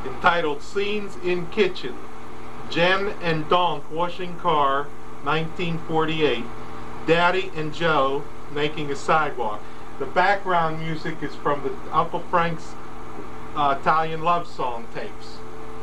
entitled Scenes in Kitchen. Jen and Donk washing car, 1948. Daddy and Joe making a sidewalk. The background music is from the Uncle Frank's Italian love song tapes.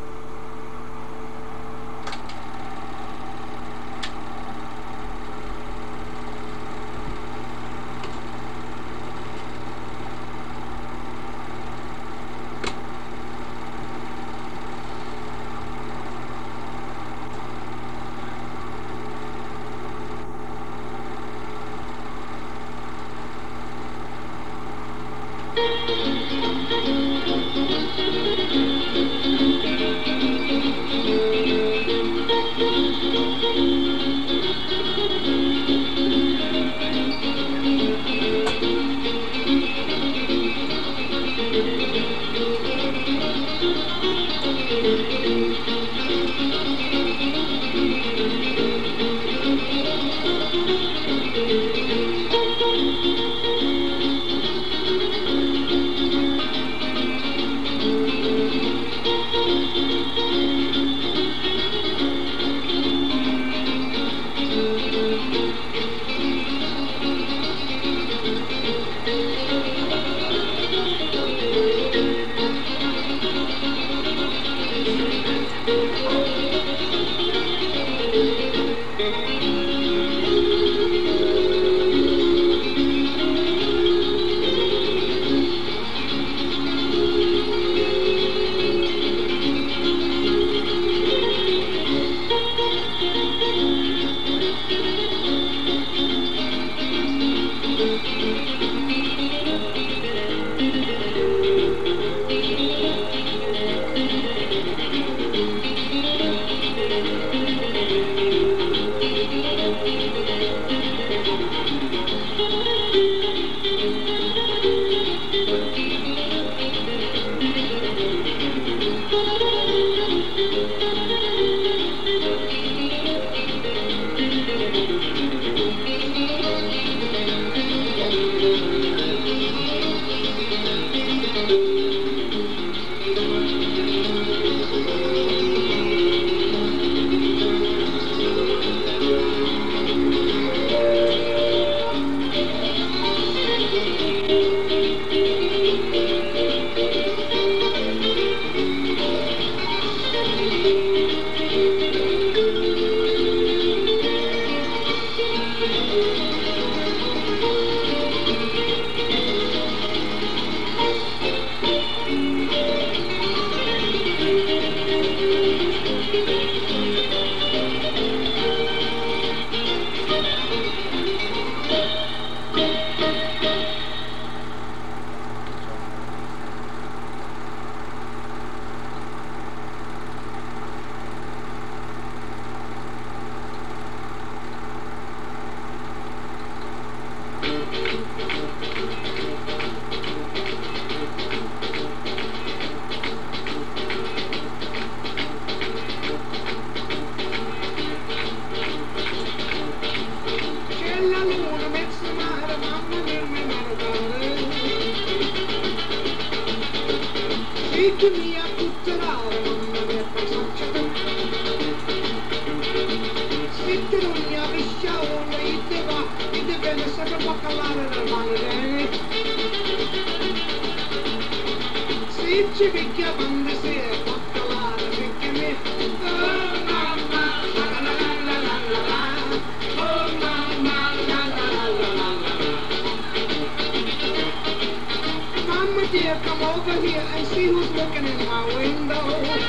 Come over here and see who's looking in my window.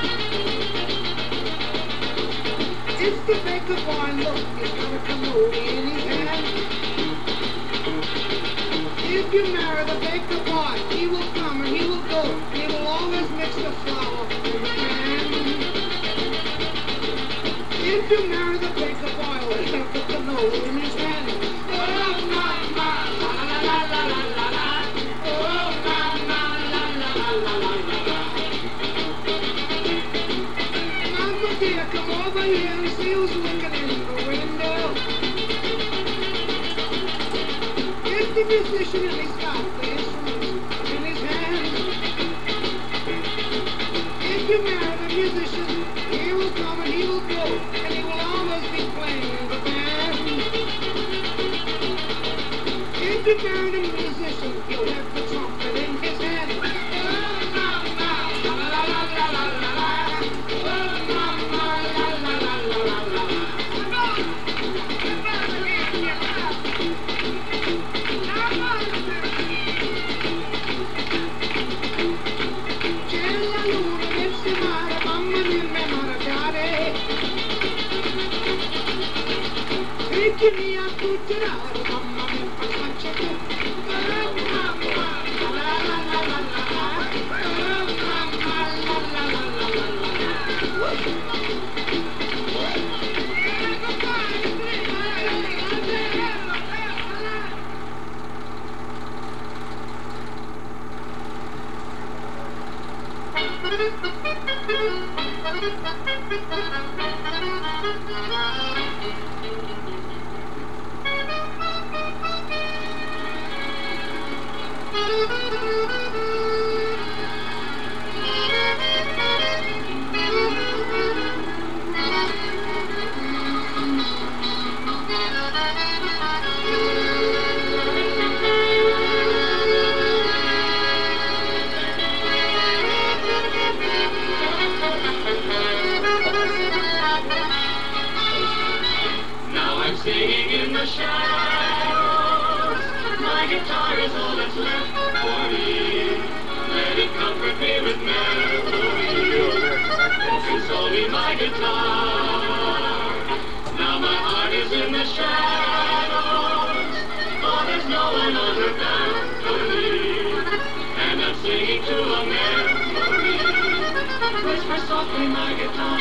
It's the baker boy, look, he's got a cannoli in his hand. If you marry the baker boy, he will come and he will go, and he will always mix the flour in the pan. If you marry the baker boy, he'll have the cannoli in his hand. Oh, my, la, la, la, la, la, la, la. Oh, my, la, la, la, la, la, la. Mama dear, come over here and see who's looking in the window. It's the musician and he's got the instruments in his hand. If you Now I'm singing in the shadows. My guitar is all that's left for me. Let it comfort me with melody. Console me, my guitar. Now my heart is in the shadows. Oh, there's no one on her balcony. And I'm singing to a memory. Whisper softly, my guitar.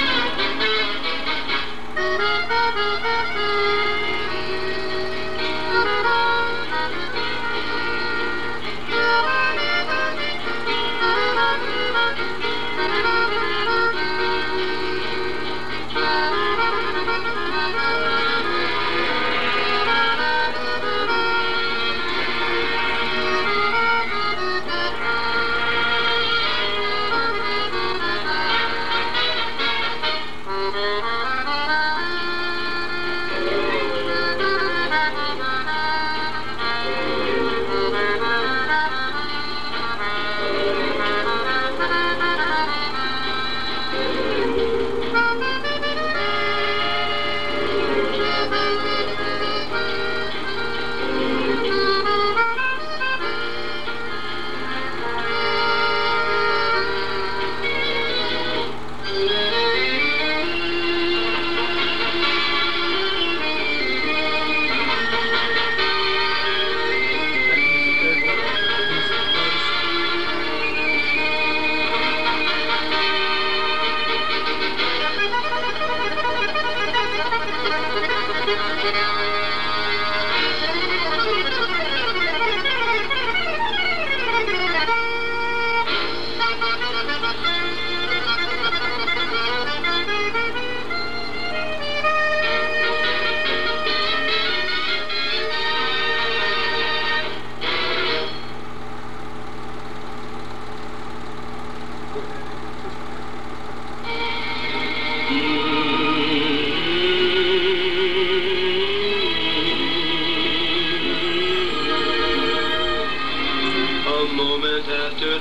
After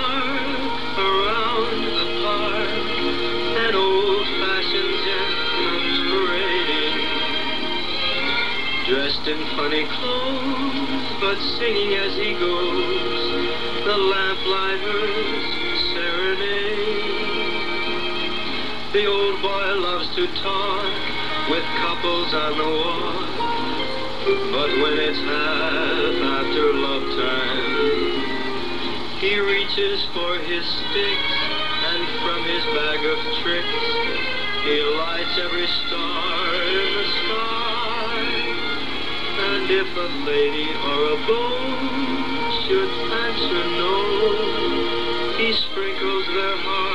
dark, around the park, an old-fashioned gentleman's parading, dressed in funny clothes, but singing as he goes, the lamplighter's serenade. The old boy loves to talk with couples on the walk, but when it's half after love time, he reaches for his sticks, and from his bag of tricks, he lights every star in the sky. And if a lady or a beau should answer no, he sprinkles their hearts